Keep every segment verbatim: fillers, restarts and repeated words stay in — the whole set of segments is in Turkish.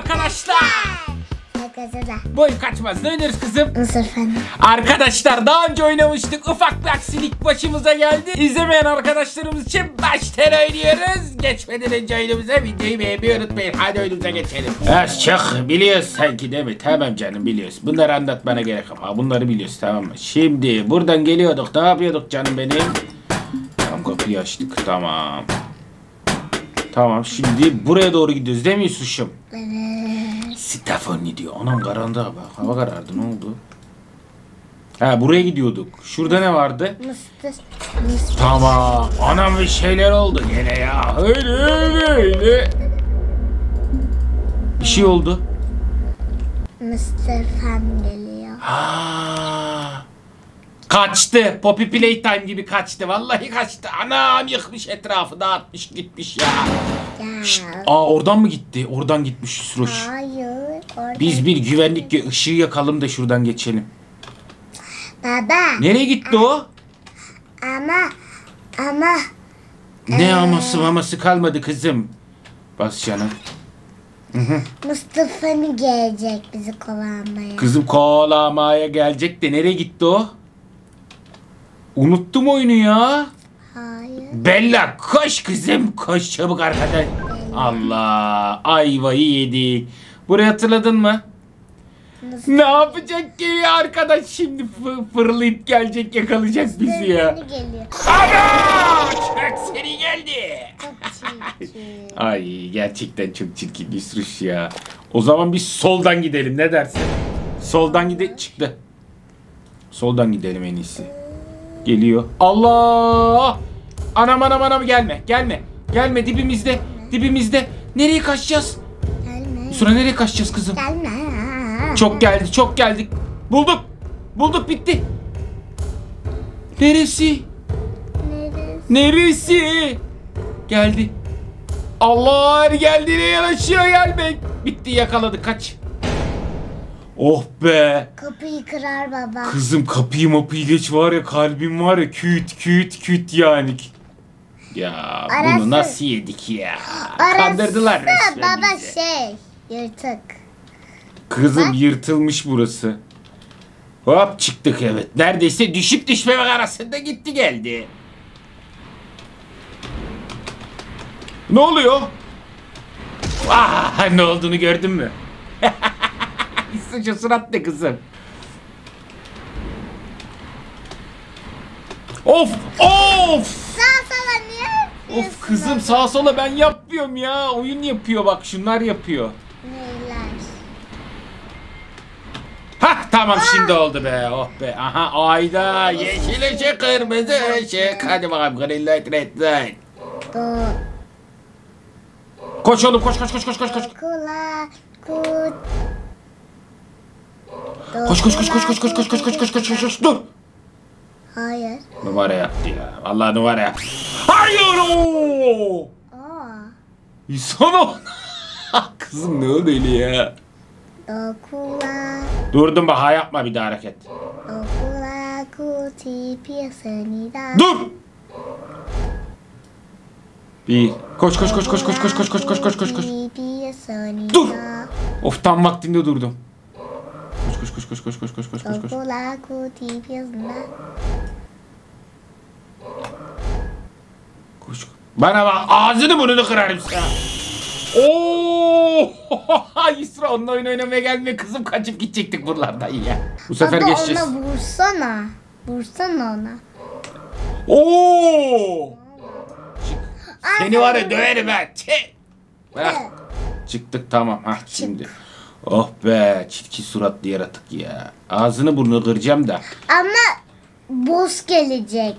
arkadaşlar. Boyun kaçmaz. Ne öneriz kızım? Nasıl efendim? Arkadaşlar daha önce oynamıştık. Ufak bir aksilik başımıza geldi. İzlemeyen arkadaşlarımız için baştan oynuyoruz. Geçmeden önce oyunumuza videoyu beğenmeyi unutmayın. Hadi oyunumuza geçelim. Az çok biliyoruz sanki değil mi? Tamam canım biliyoruz. Bunları anlatmana gerek yok. Ha, bunları biliyoruz tamam mı? Şimdi buradan geliyorduk. Ne yapıyorduk canım benim? Tamam kapıyı açtık. Tamam. Tamam şimdi buraya doğru gidiyoruz değil mi Yusuf'um? Evet. Stefani diyor. Anam karanlığa bak. Hava karardı ne oldu? Ha buraya gidiyorduk. Şurada ne vardı? Mısır. Mısır. Tamam. Anam bir şeyler oldu gene ya. Öyle öyle öyle. Bir şey oldu. Mısır efendim geliyor. Ha. Kaçtı. Poppy Playtime gibi kaçtı. Vallahi kaçtı. Anam yıkmış etrafı dağıtmış gitmiş ya. Ya. Şşt. Aa oradan mı gitti? Oradan gitmiş Süroş. Hayır. Orada. Biz bir güvenlik ışığı yakalım da şuradan geçelim. Baba. Nereye gitti o? Ama. Ama. Ne ee... aması maması kalmadı kızım. Bas canım. Mustafa'nın gelecek bizi kovalamaya. Kızım kovalamaya gelecek de nereye gitti o? Unuttum oyunu ya. Hayır. Bella koş kızım koş çabuk arkadan. Bella. Allah ayvayı yedik. Burayı hatırladın mı? Nasıl? Ne yapacak ki arkadaş şimdi fırlayıp gelecek yakalayacak bizi ya. Ana! Çok seri geldi. Çok çirkin. Ay gerçekten çok çirkin Yusruş ya. O zaman biz soldan gidelim ne dersin? Soldan gidelim çıktı. Soldan gidelim en iyisi. Geliyor. Allah! Anam anam anam gelme gelme. Gelme dibimizde dibimizde. Nereye kaçacağız? Gelme. Sonra nereye kaçacağız kızım? Gelme. Çok geldi çok geldik. Bulduk. Bulduk bitti. Neresi? Neresi? Neresi? Geldi. Allah geldi ne yanaşıyor gelmek. Bitti yakaladık kaç. Oh be. Kapıyı kırar baba. Kızım kapıyı mapıyı geç var ya kalbim var ya küt küt küt yani. Ya Arası. bunu nasıl yedik ya? Arası Kandırdılar resmen baba bizi. şey yırtık. Kızım Bak. Yırtılmış burası. Hop çıktık evet. Neredeyse düşüp düşmemek arasında gitti geldi. Ne oluyor? Ah, ne olduğunu gördün mü? Sıçı surat ne kızım? Of of! Sağ sola niye yapıyorsun? Of kızım sağa sola ben yapmıyorum ya. Oyun yapıyor bak şunlar yapıyor. Neyler? Hah tamam şimdi oldu be oh be. Aha ayda yeşil ışık kırmızı ışık. Hadi bakalım green light red light. Do. Koş oğlum koş koş koş koş koş koş. Kula kut. Koş koş koş koş koş koş koş koş koş koş koş koş koş dur. Hayır. Numara yaptı ya. Vallahi numara yaptı. Hayır o. Aa. Sana. Kızım ne oldu öyle ya? Dokula. Durdum bak ha yapma bir daha hareket. Dokula kuti piyasınida. Dur. Bir. Koş koş koş koş koş koş koş koş koş koş koş koş. Dur. Of tam vaktinde durdum. Koş koş koş koş koş koş koş koş koş. Dokula kuti piyasınida. Koş. Bana bak ağzını burnunu kırarım sana. Oo! Yusra onunla oyun oynamaya gelmiyor kızım kaçıp gidecektik buralardan ya. Bu sefer Baba geçeceğiz. ona vursana. Vursana ona. Oo! Seni var ya döverim ben. Çek. Bırak. Çıktık tamam ha şimdi. Oh be çirkin suratlı yaratık ya. Ağzını burnunu kıracağım da. Ama boss gelecek.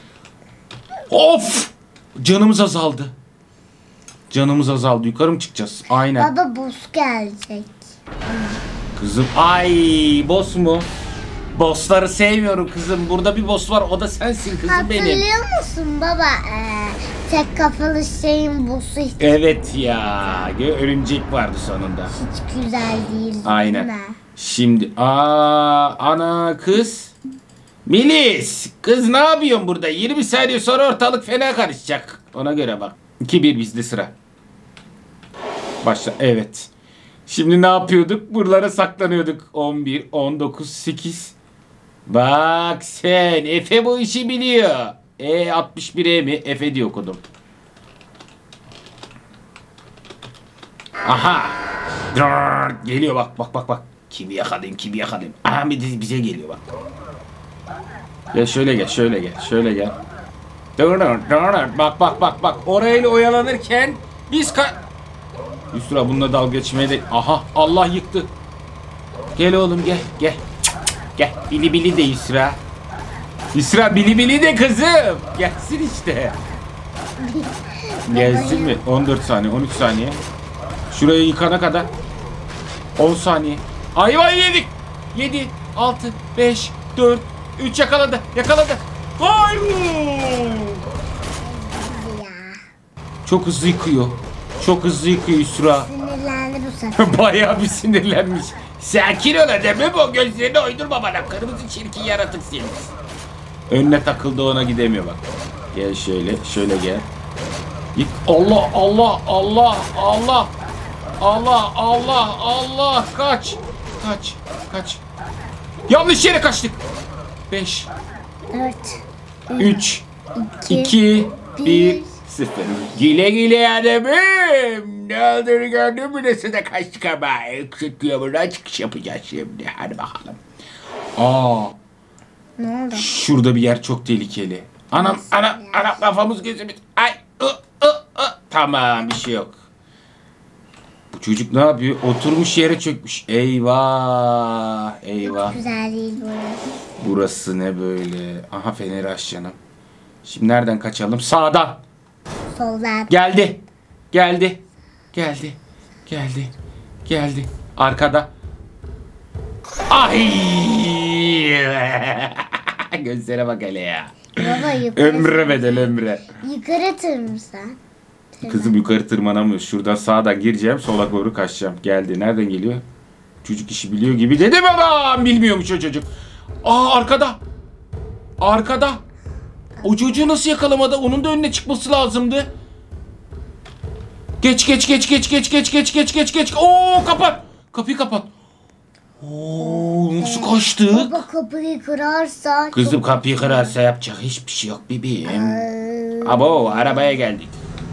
Of! Canımız azaldı. Canımız azaldı. Yukarı mı çıkacağız? Aynen. Baba boss gelecek. Kızım ay boss mu? Bossları sevmiyorum kızım. Burada bir boss var o da sensin kızım Hatırlıyor benim. Hatırlıyor musun baba? Ee, tek kafalı şeyin boss'u hiç, Evet ya. Örümcek vardı sonunda. hiç güzel değil. Aynen. Değil mi? Şimdi aa ana kız. Melis kız ne yapıyorsun burada? yirmi saniye sonra ortalık fena karışacak. Ona göre bak. iki bir bizde sıra. Başla. Evet. Şimdi ne yapıyorduk? Buralara saklanıyorduk. on bir, on dokuz, sekiz. Bak sen. Efe bu işi biliyor. E altmış bir E mi? Efe diye okudum. Aha. Geliyor bak bak bak bak. Kimi yakalayayım kimi yakalayayım. Aha bir de bize geliyor bak. Gel şöyle gel şöyle gel şöyle gel. Bak bak bak bak. Orayla oyalanırken biz ka... Yusra bununla dalga geçmeye de... Aha Allah yıktı. Gel oğlum gel gel. Gel bili bili de Yusra. Yusra bili bili de kızım. Gelsin işte. Gelsin mi? on dört saniye on üç saniye. Şurayı yıkana kadar. on saniye. Ayva yedik. yedi, altı, beş, dört, üç yakaladı. Yakaladı. Gol! Çok hızlı yıkıyor. Çok hızlı yıkıyor Yusra. Sinirlendi bu sefer. Bayağı bir sinirlenmiş. Sakin ol adamım, o gözlerini oydurma bana. Kırmızı çirkin yaratık seni. Önüne takıldı, ona gidemiyor bak. Gel şöyle, şöyle gel. Yık. Allah, Allah, Allah, Allah. Allah, Allah, Allah. Kaç. Kaç, kaç. Yanlış yere kaçtık. beş, dört, üç, iki, bir, sıfır. Güle güle adamım. Ne olduğunu gördün mü? Nasıl da kaçtık ama. Eksik buradan çıkış yapacağız şimdi. Hadi bakalım. Aa. ne oldu? Şurada bir yer çok tehlikeli. Anam, anam, anam kafamız gözümüz. Ay, ı, ı, ı. Tamam bir şey yok. Bu çocuk ne yapıyor? Oturmuş yere çökmüş. Eyvah, eyvah. Güzel değil burası. Burası ne böyle? Aha feneri aç canım. Şimdi nereden kaçalım? Sağdan. Soldan. Geldi. Geldi. Geldi. Geldi. Geldi. Arkada. Ay! Gözlere bak hele ya. Baba yukarı. Ömre bedel ömre. Yukarı tırmırsan. Kızım yukarı tırmanamıyor. Şuradan sağdan gireceğim. Sola doğru kaçacağım. Geldi. Nereden geliyor? Çocuk işi biliyor gibi dedim adam. Bilmiyormuş o çocuk. Aa arkada. Arkada. O çocuğu nasıl yakalamadı? Onun da önüne çıkması lazımdı. Geç geç geç geç geç geç geç geç geç geç. Oo kapat. Kapıyı kapat. Oo nasıl kaçtık? Baba kapıyı kırarsa. Kızım çok- kapıyı kırarsa yapacak hiçbir şey yok bebeğim. Ee, Abo arabaya geldik.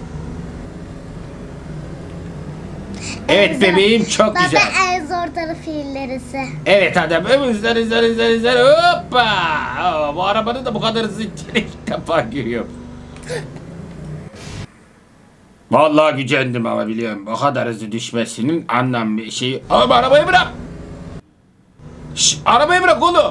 Evet bebeğim çok Baba güzel. en zor tarafı illerisi. Evet adamım hızlar hızlar hızlar hızlar hoppa. Aa, bu arabanın da bu kadar hızlı gittiğini ilk defa görüyorum. Vallahi gücendim ama biliyorum. O kadar hızlı düşmesinin anlam bir şeyi. Ama arabayı bırak. Şş, arabayı bırak oğlum.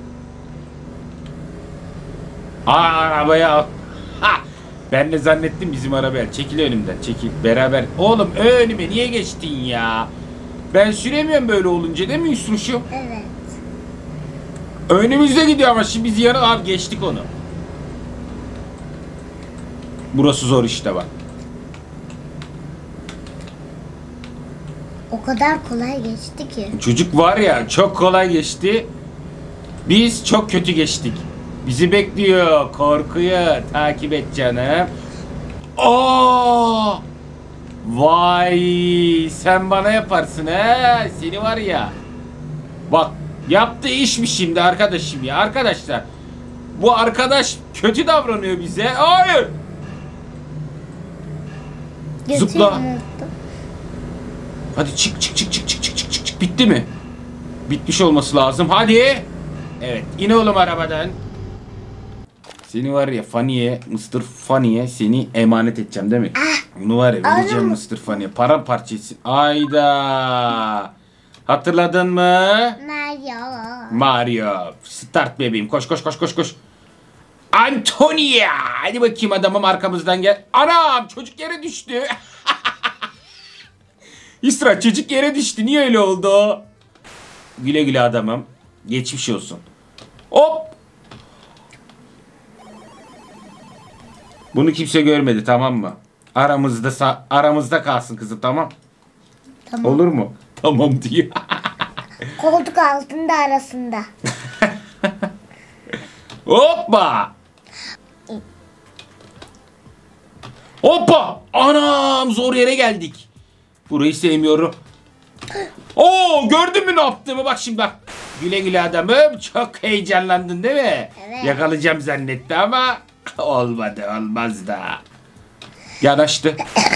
Aa arabayı al. Ha, ben de zannettim bizim arabaya. Çekil önümden çekil. Beraber. Oğlum önüme niye geçtin ya? Ben süremiyorum böyle olunca değil mi Yusruş'um? Evet. Önümüzde gidiyor ama şimdi biz yarın abi geçtik onu. Burası zor işte bak. O kadar kolay geçti ki. Çocuk var ya çok kolay geçti. Biz çok kötü geçtik. Bizi bekliyor. Korkuyu takip et canım. Aa! Vay sen bana yaparsın he. Seni var ya. Bak yaptığı iş mi şimdi arkadaşım ya. Arkadaşlar. Bu arkadaş kötü davranıyor bize. Hayır. Zıpla. Götürme. Hadi çık çık çık çık çık çık çık çık çık. Bitti mi? Bitmiş olması lazım. Hadi. Evet. İn oğlum arabadan. Seni var ya Funny'e, mister Funny'e seni emanet edeceğim değil mi? Bunu var ya vereceğim mister Funny'e. Paramparçası. Ayda. Hatırladın mı? Mario. Mario. Start bebeğim. Koş koş koş koş koş. Antonia. Hadi bakayım adamım arkamızdan gel. Anam çocuk yere düştü. İsra çocuk yere düştü. Niye öyle oldu? Güle güle adamım. Geçmiş olsun. Hop. Bunu kimse görmedi tamam mı? Aramızda aramızda kalsın kızım tamam. Tamam. Olur mu? Tamam diyor. Koltuk altında arasında. Hoppa. Hoppa. Anam zor yere geldik. Burayı sevmiyorum. Oo, gördün mü ne yaptığımı? Bak şimdi bak. Güle güle adamım. Çok heyecanlandın değil mi? Evet. Yakalayacağım zannetti ama olmadı, olmaz da. Yanaştı.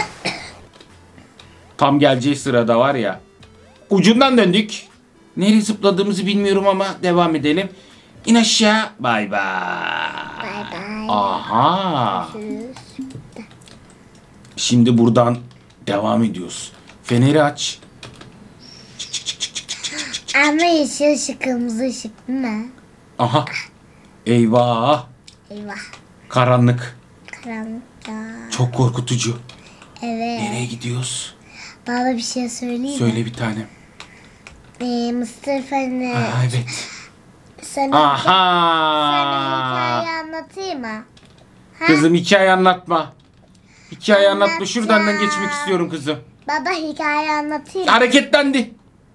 Tam geleceği sırada var ya. Ucundan döndük. Nereye zıpladığımızı bilmiyorum ama devam edelim. İn aşağı. Bay bay. Bay bay. Aha. Görüşürüz. Şimdi buradan devam ediyoruz. Feneri aç. Çık çık çık çık çık çık çık çık çık. Ama yeşil ışık, kırmızı ışık değil mi? Aha. Eyvah. Eyvah. Karanlık. Karanlıkta. Çok korkutucu. Evet. Nereye gidiyoruz? Baba bir şey söyleyeyim mi? Söyle bir tanem. Ee, Mustafa'nın Aa, evet. sana, sana Aha. hikaye anlatayım mı? Ha? Kızım hikaye anlatma. Hikaye anlatma. Anlatacağım. Şuradan geçmek istiyorum kızım. Baba hikaye anlatayım mı? Hareketlendi.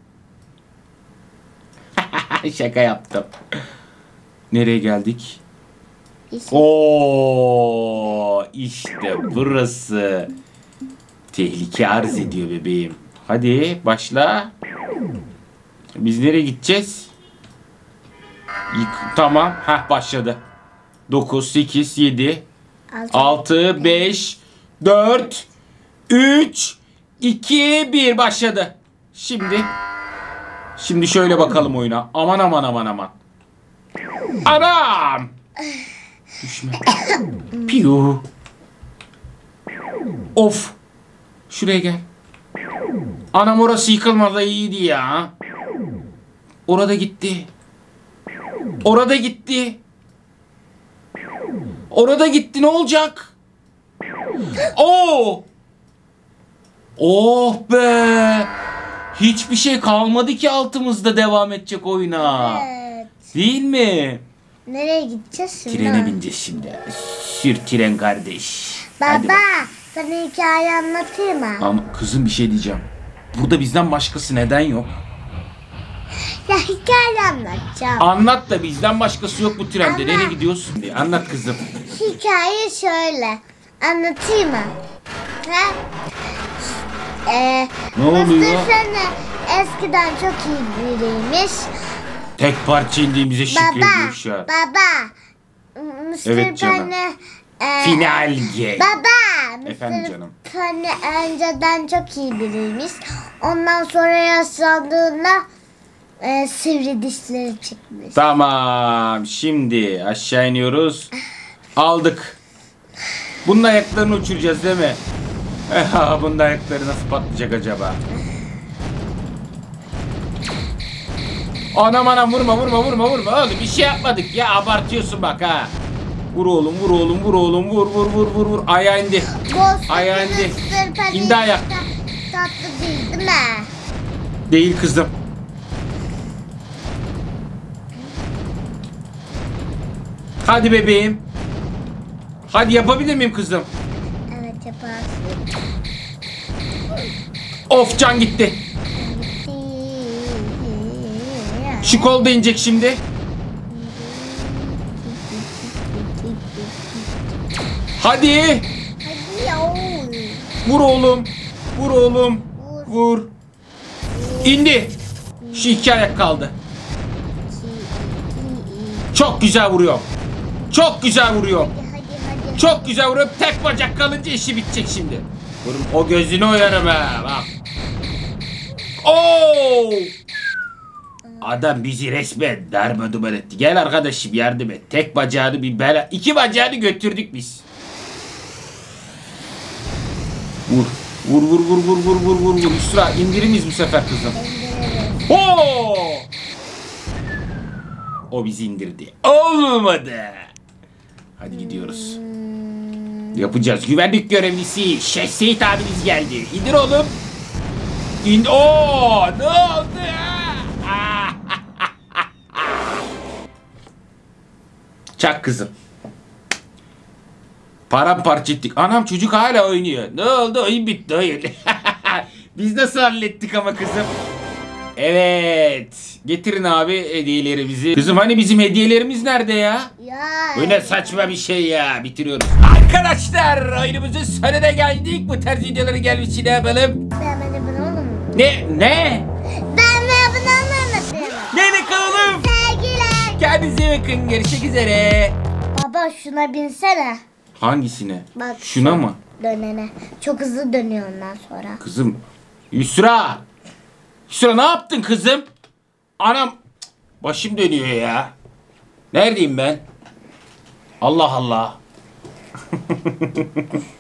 Şaka yaptım. Nereye geldik? İşte Oo, işte burası. Tehlike arz ediyor bebeğim. Hadi başla. Biz nereye gideceğiz? Yık- tamam. Heh, başladı. dokuz, sekiz, yedi, altı, beş, dört, üç, iki, bir başladı. Şimdi Şimdi şöyle bakalım oyuna. Aman aman aman aman. Anam! Düşme. Piyu. Of. Şuraya gel. Anam orası yıkılmadı, iyiydi ya. Orada gitti. Orada gitti. Orada gitti, ne olacak? Oo! Oh be! Hiçbir şey kalmadı ki altımızda devam edecek oyuna. Evet. Değil mi? Nereye gideceğiz şimdi? Trene bineceğiz şimdi. Sür tren kardeş. Hadi Baba bak. sana hikaye anlatayım mı? Ama kızım bir şey diyeceğim. Burada bizden başkası neden yok? Ya hikaye anlatacağım. Anlat da bizden başkası yok bu trende. Ama- Nereye gidiyorsun diye. Anlat kızım. Hikaye şöyle. Anlatayım mı? Ha? Ee, Ne oluyor? Mustafa'nın eskiden çok iyi biriymiş. Tek parça indiğimize Baba, şükrediyor şu an. baba. Evet canım. Mustafa'nın e, Final game. Baba, Efendim canım. Mustafa'nın önceden çok iyi biriymiş. Ondan sonra yaşlandığında e, sivri dişleri çıkmış. Tamam. Şimdi aşağı iniyoruz. Aldık. Bunun ayaklarını uçuracağız değil mi? Eh, bunun ayakları nasıl patlayacak acaba? Anam anam, vurma vurma vurma vurma oğlum, bir şey yapmadık ya, abartıyorsun bak ha. Vur oğlum vur oğlum vur oğlum vur vur vur vur vur. Ayağı indi. Ayağı indi. İndi ayak. Tatlı değil değil mi? Değil kızım. Hadi bebeğim. Hadi, yapabilir miyim kızım? Evet yaparsın. Of, can gitti. Şu kol da inecek şimdi. Hadi. Hadi ya. Vur oğlum. Vur oğlum. Vur. İndi. Şu iki ayak kaldı. Çok güzel vuruyor. Çok güzel vuruyor. Hadi hadi. Çok güzel vuruyor. Tek bacak kalınca işi bitecek şimdi. Vurun, o gözünü oyarım ha. Bak. Oo! Adam bizi resmen darmadağın etti. Gel arkadaşım, yardım et. Tek bacağını bir bela... iki bacağını götürdük biz. Vur. Vur vur vur vur vur vur vur vur. Üstüra indirimiz bu sefer kızım. Oo! O bizi indirdi. Olmadı. Hadi gidiyoruz. Yapacağız. Güvenlik görevlisi Şeh Seyit abiniz geldi. İndir oğlum. İn. Oo! Ne oldu ya? Çak kızım. Paramparça ettik. Anam, çocuk hala oynuyor. Ne oldu? Oyun bitti, oyun. Biz nasıl hallettik ama kızım? Evet. Getirin abi hediyelerimizi. Kızım hani bizim hediyelerimiz nerede ya? Ya. Bu ne saçma bir şey ya. Bitiriyoruz. Arkadaşlar, oyunumuzun sonuna geldik. Bu tarz videoları gelmiş, ne yapalım? Beğenmeni bunu oğlum. Ne? Ne? iyi bakın. Görüşmek üzere. Baba şuna binsene. Hangisine? Bak Şuna mı? Dönene. Çok hızlı dönüyor ondan sonra. Kızım. Yusra. Yusra ne yaptın kızım? Anam. Başım dönüyor ya. Neredeyim ben? Allah Allah.